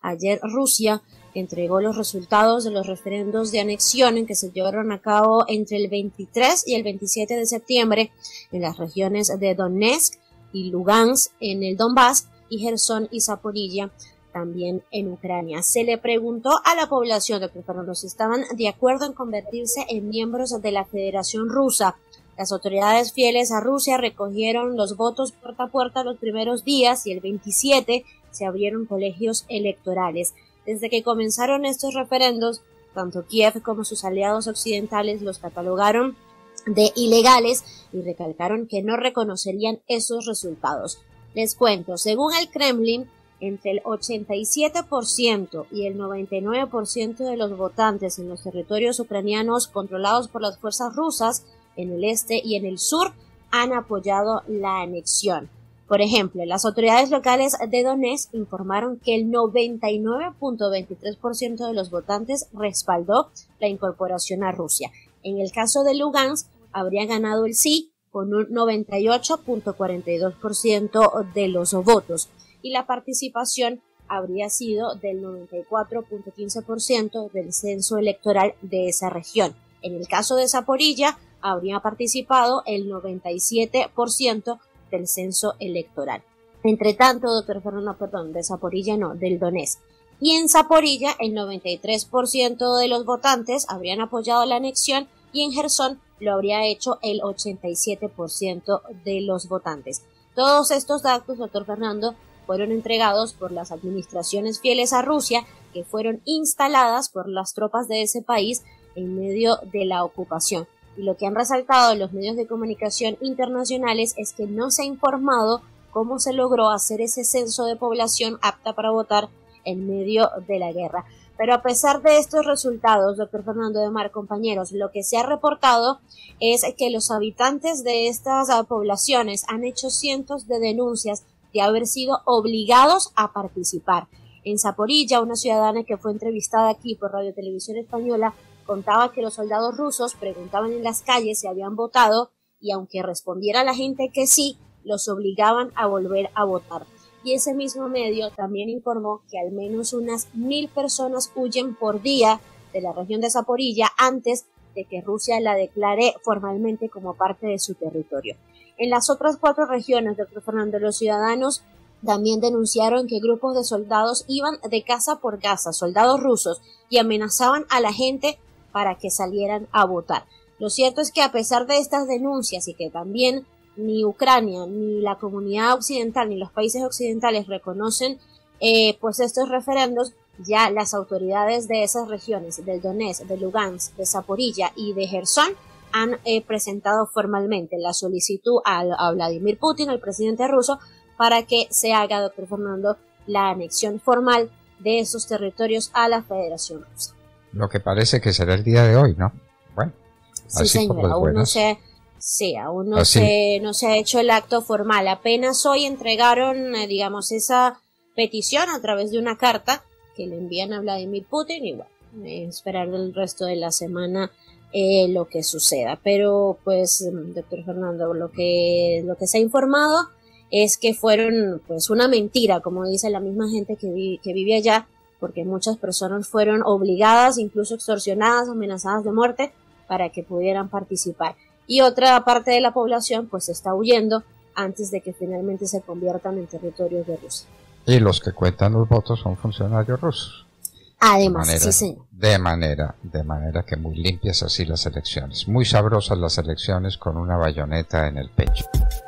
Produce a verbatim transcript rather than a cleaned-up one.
ayer Rusia entregó los resultados de los referendos de anexión que se llevaron a cabo entre el veintitrés y el veintisiete de septiembre en las regiones de Donetsk y Lugansk en el Donbass y Gerson y Zaporilla también en Ucrania. Se le preguntó a la población, doctor Fernando, si estaban de acuerdo en convertirse en miembros de la Federación Rusa. Las autoridades fieles a Rusia recogieron los votos puerta a puerta los primeros días y el veintisiete se abrieron colegios electorales. Desde que comenzaron estos referendos, tanto Kiev como sus aliados occidentales los catalogaron de ilegales y recalcaron que no reconocerían esos resultados. Les cuento, según el Kremlin, entre el ochenta y siete por ciento y el noventa y nueve por ciento de los votantes en los territorios ucranianos controlados por las fuerzas rusas en el este y en el sur han apoyado la anexión. Por ejemplo, las autoridades locales de Donetsk informaron que el noventa y nueve punto veintitrés por ciento de los votantes respaldó la incorporación a Rusia. En el caso de Lugansk, habría ganado el sí con un noventa y ocho punto cuarenta y dos por ciento de los votos y la participación habría sido del noventa y cuatro punto quince por ciento del censo electoral de esa región. En el caso de Zaporilla, habría participado el noventa y siete por ciento del censo electoral. Entre tanto, doctor Fernando, perdón, de Zaporilla no, del Donetsk. Y en Zaporilla, el noventa y tres por ciento de los votantes habrían apoyado la anexión y en Gerson lo habría hecho el ochenta y siete por ciento de los votantes. Todos estos datos, doctor Fernando, fueron entregados por las administraciones fieles a Rusia que fueron instaladas por las tropas de ese país en medio de la ocupación. Y lo que han resaltado los medios de comunicación internacionales es que no se ha informado cómo se logró hacer ese censo de población apta para votar en medio de la guerra. Pero a pesar de estos resultados, doctor Fernando de Mar, compañeros, lo que se ha reportado es que los habitantes de estas poblaciones han hecho cientos de denuncias de haber sido obligados a participar. En Zaporilla, una ciudadana que fue entrevistada aquí por Radio Televisión Española contaba que los soldados rusos preguntaban en las calles si habían votado y aunque respondiera la gente que sí, los obligaban a volver a votar. Y ese mismo medio también informó que al menos unas mil personas huyen por día de la región de Zaporilla antes de que Rusia la declare formalmente como parte de su territorio. En las otras cuatro regiones, doctor Fernando, los ciudadanos también denunciaron que grupos de soldados iban de casa por casa, soldados rusos, y amenazaban a la gente para que salieran a votar. Lo cierto es que a pesar de estas denuncias y que también ni Ucrania, ni la comunidad occidental, ni los países occidentales reconocen eh, pues estos referendos, ya las autoridades de esas regiones, del Donetsk, de Lugansk, de Zaporilla y de Gerson, han eh, presentado formalmente la solicitud a, a Vladimir Putin, el presidente ruso, para que se haga, doctor Fernando, la anexión formal de esos territorios a la Federación Rusa. Lo que parece que será el día de hoy, ¿no? Bueno, sí, así señor, aún buenas. no se, sí, aún no se, no se ha hecho el acto formal. Apenas hoy entregaron, eh, digamos, esa petición a través de una carta que le envían a Vladimir Putin y bueno, eh, esperar el resto de la semana Eh, lo que suceda. Pero pues, doctor Fernando, lo que lo que se ha informado es que fueron pues una mentira, como dice la misma gente que, vi, que vive allá, porque muchas personas fueron obligadas, incluso extorsionadas, amenazadas de muerte para que pudieran participar. Y otra parte de la población pues está huyendo antes de que finalmente se conviertan en territorios de Rusia. Y los que cuentan los votos son funcionarios rusos. Además, de manera, sí señor. De manera, de manera que muy limpias así las elecciones. Muy sabrosas las elecciones con una bayoneta en el pecho.